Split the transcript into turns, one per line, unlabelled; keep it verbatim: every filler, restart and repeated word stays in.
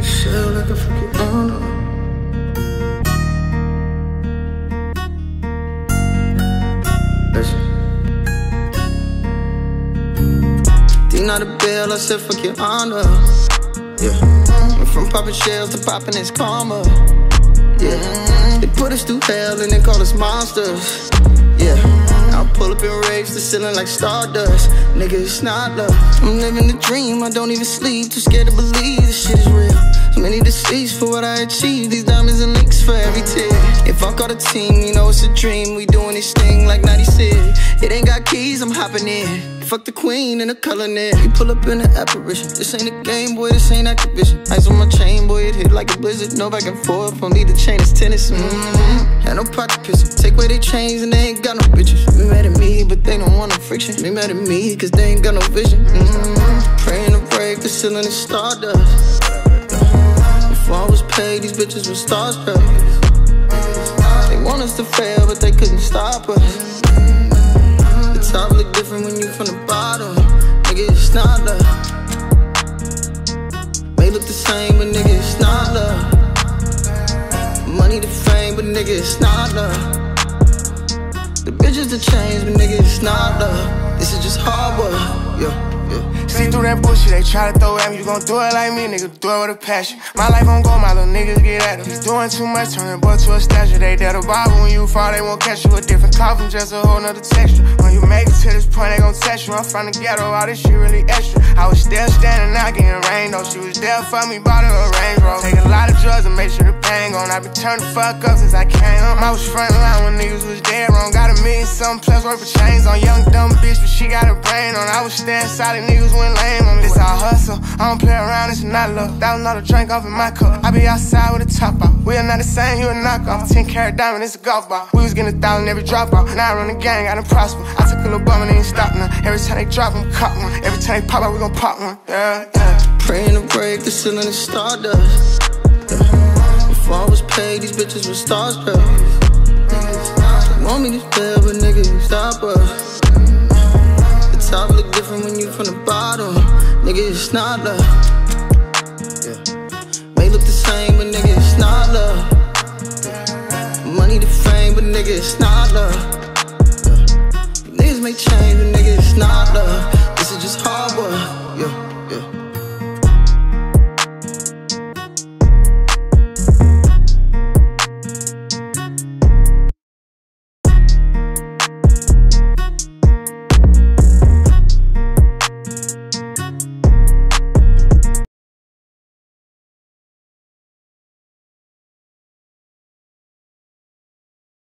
Shell like a freaking honor. Not a bill, I said fuck your honor. Yeah, went from popping shells to popping his karma. Yeah, they put us through hell and they call us monsters. Yeah, I'll pull up in wraiths, the ceiling like stardust. Nigga, it's not love. I'm living the dream, I don't even sleep. Too scared to believe this shit is real. So many deceased for what I achieved. These diamonds and links for every tear. If I call the team, you know it's a dream. We doing this thing like ninety-six. It ain't got keys, I'm hopping in. Fuck the queen and the Culinan. You pull up in the Apparition. This ain't a game, boy, this ain't Activision. Ice on my chain, boy, it hit like a blizzard. No back and forth, don't need the chain, it's tennis. Mm-hmm. Had no pocket pissing. Take away their chains and they ain't got no bitches. Be mad at me, but they don't want no friction. Be mad at me, cause they ain't got no vision. Mm-hmm. Praying to break, the ceiling is stardust. Before I was paid, these bitches were starstruck. They want us to fail, but they couldn't stop us. Top look different when you from the bottom. Nigga, it's not love. May look the same, but nigga, it's not love. Money to fame, but nigga, it's not love. The bitches to change, but nigga, it's not love. This is just hard work, yeah.
See through that bullshit, they try to throw at me. You gon' do it like me, nigga, do it with a passion. My life on go, my little niggas get at them. He's doing too much, turning boy to a statue. They dead a Bible, when you fall, they won't catch you. A different cloth from just a whole nother texture. When you make it to this point, they gon' test you. I'm from the ghetto, all this shit really extra. I was still standing out, getting rain though. She was there for me, bought her a Range Rover. Take a lot of drugs and make sure the pain gone. I been turned the fuck up since I came home. I was front line when niggas was dead wrong. Got a million something plus worth of chains on. Young dumb bitch, but she got a brain on. I was staying solid, niggas went lame on me. This all hustle, I don't play around, it's not love. Thousand dollar drink off in my cup. I be outside with a top off. We are not the same, you a knockoff. Ten carat diamond, it's a golf ball. We was getting a thousand every drop off. Now I run the gang, I done prosper. I took a little bum and they ain't stop now. Every time they drop, I'm caught one. Every time they pop out, we gon' pop one. Yeah, yeah.
Praying to break, the ceiling is stardust. Yeah. Before I was paid, these bitches were starstruck. They want me to fail, but nigga, stop us. The top look different when you from the bottom. Nigga, it's not love. Yeah. May look the same, but nigga, it's not love. Yeah. Money to fame, but nigga, it's not love. Yeah. Niggas may change, but nigga, it's not love.